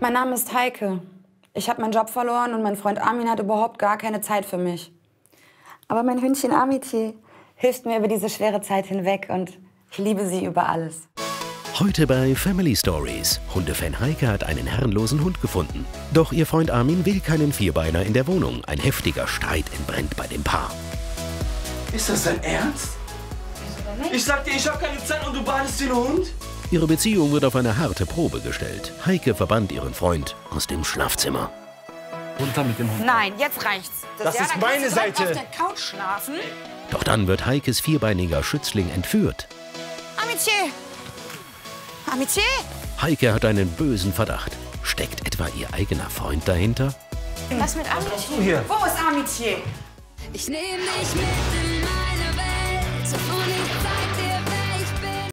Mein Name ist Heike. Ich habe meinen Job verloren und mein Freund Armin hat überhaupt gar keine Zeit für mich. Aber mein Hündchen Amitié hilft mir über diese schwere Zeit hinweg und ich liebe sie über alles. Heute bei Family Stories. Hundefan Heike hat einen herrenlosen Hund gefunden. Doch ihr Freund Armin will keinen Vierbeiner in der Wohnung. Ein heftiger Streit entbrennt bei dem Paar. Ist das dein Ernst? Ich sag dir, ich habe keine Zeit und du badest den Hund? Ihre Beziehung wird auf eine harte Probe gestellt. Heike verbannt ihren Freund aus dem Schlafzimmer. Runter mit dem Hund. Nein, jetzt reicht's. Das ist meine Seite. Auf der Couch schlafen. Doch dann wird Heikes vierbeiniger Schützling entführt. Amitié! Amitié? Heike hat einen bösen Verdacht. Steckt etwa ihr eigener Freund dahinter? Was mit Amitié? Wo ist Amitié? Ich nehme dich mit in meine Welt.